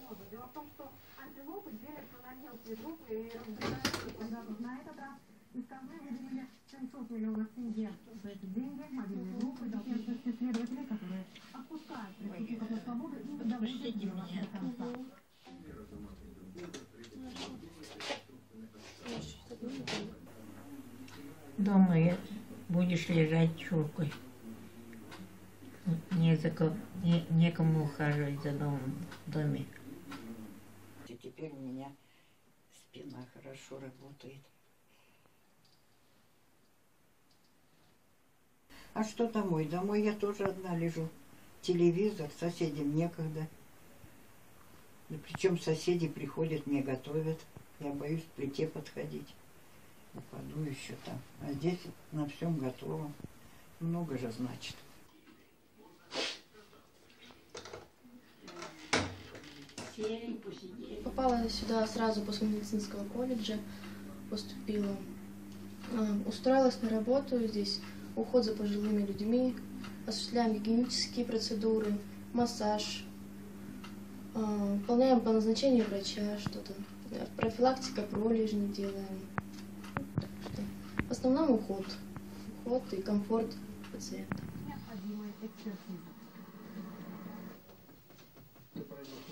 антилопы. Дело в том, что антилопы делятся на мелкие группы и разбираются по году. На этот раз из казны выделили 700 миллионов тенге. За эти деньги мобильные группы должны быть исследователи, которые отпускают преступников на свободу и доводят дело до конца. Дома будешь лежать чуркой. Некому ухаживать за домом в доме. И теперь у меня спина хорошо работает. А что домой? Домой я тоже одна лежу. Телевизор, соседям некогда. И причем соседи приходят, мне готовят. Я боюсь к плите подходить. Упаду еще там. А здесь на всем готово. Много же значит. Попала сюда сразу после медицинского колледжа, поступила. Устроилась на работу, здесь уход за пожилыми людьми, осуществляем гигиенические процедуры, массаж, выполняем по назначению врача что-то, профилактика пролежней делаем. В основном уход и комфорт пациента. Необходимая экспертиза.